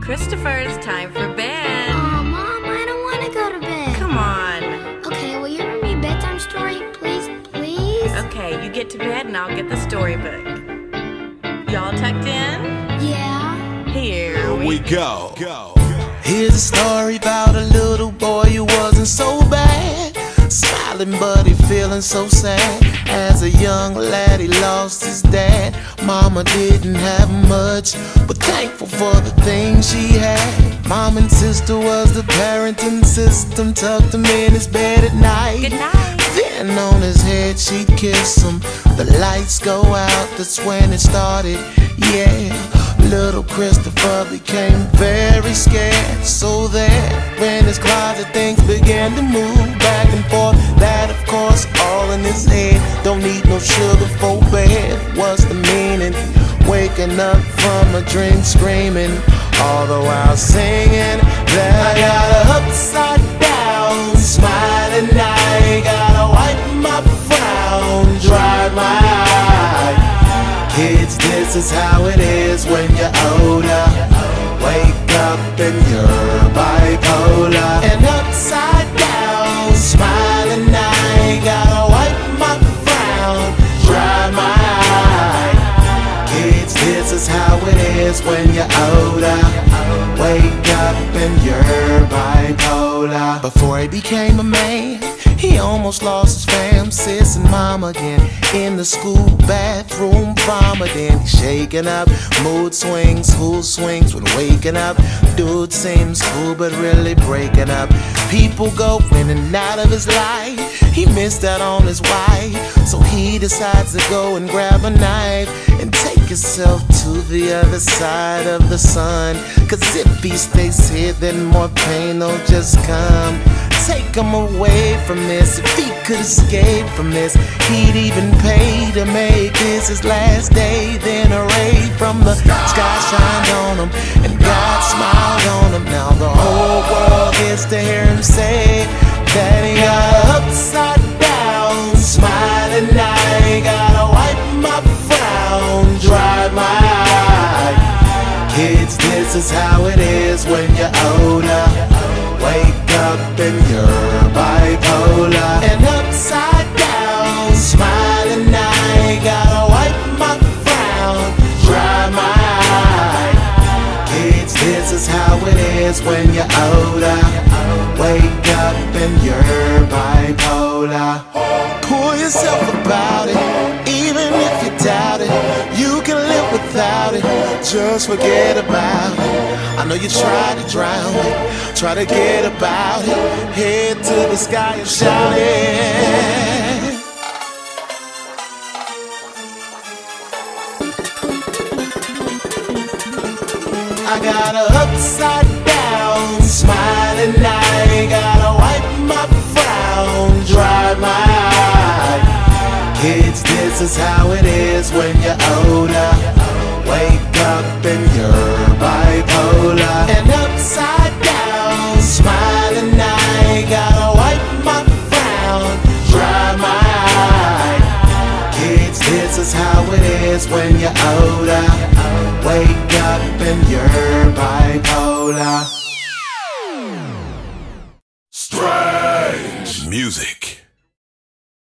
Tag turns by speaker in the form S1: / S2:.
S1: Christopher, it's time for bed.
S2: Aw, Mom, I don't want to go to bed.
S1: Come on.
S2: Okay, will you read me a bedtime story? Please, please?
S1: Okay, you get to bed and I'll get the storybook. Y'all tucked in?
S2: Yeah.
S1: Here we go.
S3: Here's a story about a little boy who wasn't so bad, smiling but he feeling so sad. As a young lad he lost his dad. Mama didn't have much, but thankful for the things she had. Mom and sister was the parenting system, tucked him in his bed at night.
S1: Good night.
S3: Then on his head she'd kiss him. The lights go out, that's when it started, yeah. Little Christopher became very scared, so that when his closet things began to move back and forth, that of course all in his head. Don't need no sugar for bed. What's the meaning? Waking up from a dream screaming, all the while singing that I got a upside down smile and I gotta wipe my frown, dry my eye. Kids, this is how it is when you're older. Wake up and you're bipolar. And upside down smile and I gotta wipe my frown, dry my eye. Kids, this is how it is when you're older. Wake up and you're bipolar. Before he became a man, he almost lost his fam, sis and mom again. In the school bathroom vomiting, shaking up, mood swings, school swings. When waking up, dude seems cool but really breaking up. People go in and out of his life. He missed out on his wife, so he decides to go and grab a knife and take himself to the other side of the sun. Cause if he stays here, then more pain will just come. Take him away from this. If he could escape from this, he'd even pay to make this his last day. Then a ray from the sky shined on him and God smiled on him. Now the whole world gets to hear him say that he got upside down smile and I gotta wipe my frown, dry my eye. Kids, this is how it is when you're older. Wake up and you're bipolar. And upside down smile and I gotta wipe my frown, dry my eye. Kids, this is how it is when you're older. Wake up and you're bipolar. Pull yourself about it, even if you doubt it. You can live without it, just forget about it. I know you try to drown it, try to get about it. Head to the sky and shout it. I got a upside down smile and I gotta wipe my frown, dry my eye. Kids, this is how it is when you're older. Wake up and you're bipolar. And upside down smile and I gotta wipe my frown, dry my eye. Kids, this is how it is when you're older. Wake up and you're bipolar.
S4: Strange music.